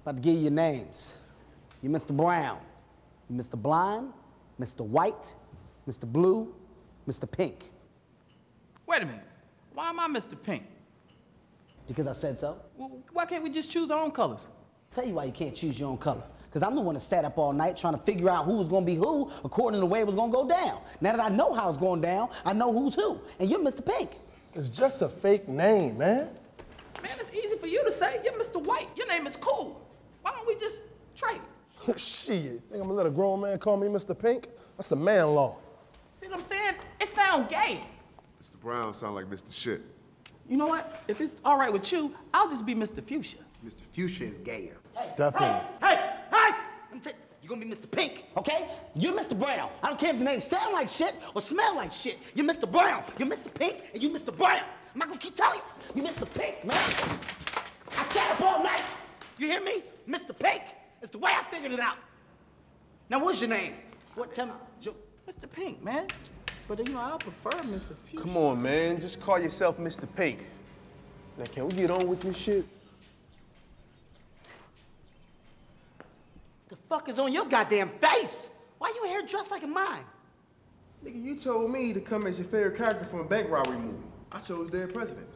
About to give you your names. You're Mr. Brown, you're Mr. Blind, Mr. White, Mr. Blue, Mr. Pink. Wait a minute. Why am I Mr. Pink? Because I said so. Well, why can't we just choose our own colors? Tell you why you can't choose your own color. Because I'm the one that sat up all night trying to figure out who was going to be who according to the way it was going to go down. Now that I know how it's going down, I know who's who. And you're Mr. Pink. It's just a fake name, man. Man, it's easy for you to say. You're Mr. White. Your name is cool. Why don't we just trade? Shit, think I'm gonna let a grown man call me Mr. Pink? That's a man law. See what I'm saying? It sounds gay. Mr. Brown sound like Mr. Shit. You know what? If it's all right with you, I'll just be Mr. Fuchsia. Mr. Fuchsia is gayer. Definitely. Hey! You're gonna be Mr. Pink, okay? You're Mr. Brown. I don't care if the name sound like shit or smell like shit. You're Mr. Brown. You're Mr. Pink, and you're Mr. Brown. I'm not gonna keep telling you. You're Mr. Pink, man. I sat up all night. You hear me? Mr. Pink. It's the way I figured it out. Now, what's your name? What? Tell me. Mr. Pink, man. But, you know, I prefer Mr. Fuchsia. Come on, man. Just call yourself Mr. Pink. Now, can we get on with this shit? The fuck is on your goddamn face? Why you in here dressed like a mime? Nigga, you told me to come as your favorite character from a bank robbery movie. I chose Dead Presidents.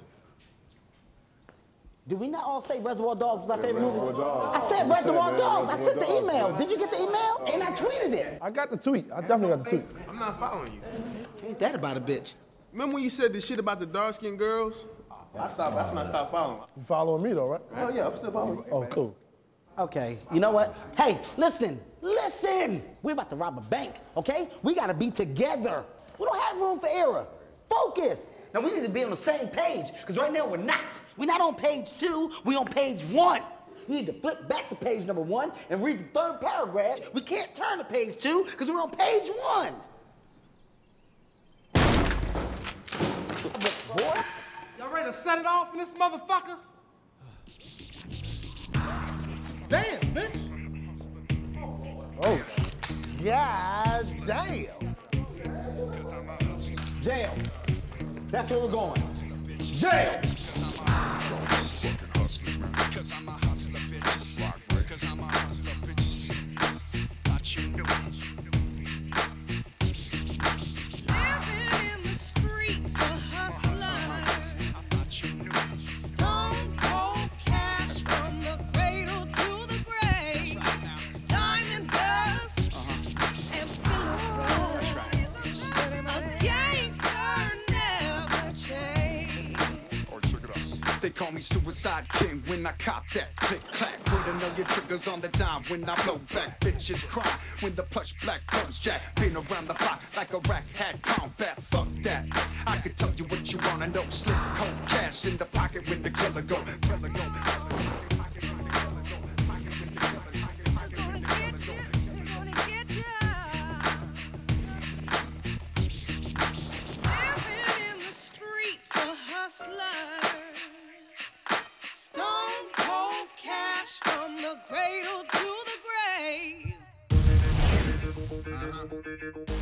Did we not all say Reservoir Dogs was our favorite movie? Reservoir Dogs. I said Reservoir Dogs. I sent the email. Did you get the email? And I tweeted it. I got the tweet. I definitely got the tweet. I'm not following you. Ain't that about a bitch? Remember when you said the shit about the dark-skinned girls? That's when I stopped following. You following me though, right? Oh, yeah, I'm still following you. Oh, cool. Okay, you know what? Hey, listen. We're about to rob a bank, okay? We gotta be together. We don't have room for error. Focus. Now we need to be on the same page, because right now we're not. We're not on page 2, we're on page 1. You need to flip back to page number 1 and read the 3rd paragraph. We can't turn to page 2, because we're on page 1. Boy. Y'all ready to set it off in this motherfucker? Dance, bitch! Oh, yeah, damn. Jail. That's where we're going. Jail! They call me Suicide King when I cop that click clack. Put a million triggers on the dime when I blow back. Bitches cry when the plush black phones jack. Been around the block like a rack had combat. Fuck that. I can tell you what you wanna know. Slip cold cash in the pocket when the killer go. Killer go. From the cradle to the grave.